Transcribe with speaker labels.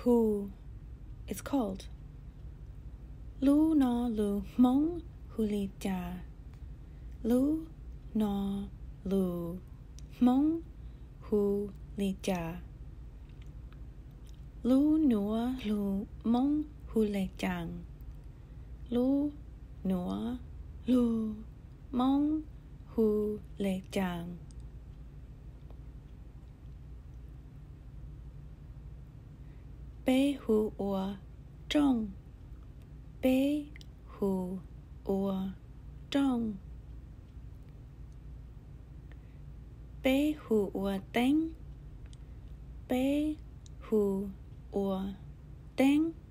Speaker 1: who is called. Lu no lu Hmong huli cha. Lu no lu Hmong huli cha. Lu nua lu Hmong hule chang. Lu nua lu Hmong hule chang. Bê hu ua trong. Bê hu ua trong. Bê hu ua tánh. Bê hu ua tánh.